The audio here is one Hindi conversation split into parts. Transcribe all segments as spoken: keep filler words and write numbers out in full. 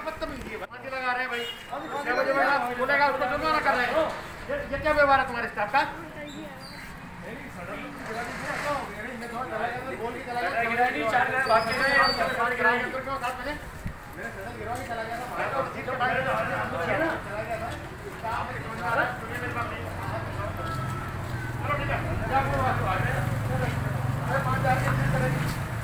बदतमीजी है, फांसी लगा रहे हैं भाई। छह बजे वाला बोलेगा उसको जुर्माना कर रहे हैं। ये ये क्या व्यवहार है तुम्हारे स्टाफ का? बोल के चला गया चार बाकी रहे सारे गिरा के क्यों साथ में मेरे सदन गिरा के चला गया था। मैं तो सीट उठा के चला गया था। काम में समझ आ रहा है तुम्हें मेरे पास नहीं। चलो ठीक है जा वो बात आ गया। मैं पांच हजार के चेक करेंगे।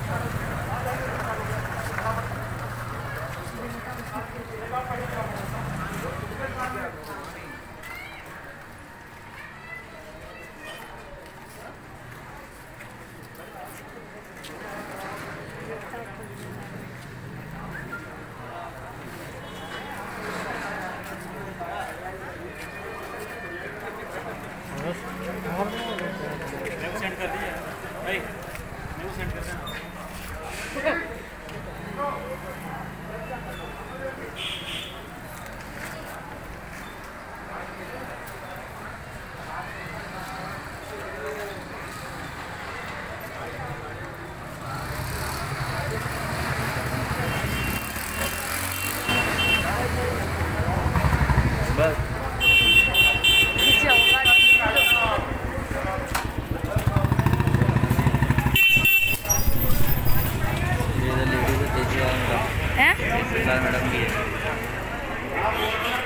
सेंड कर दिया भाई, न्यूज़ सेंड कर देना। बस मैडम की है।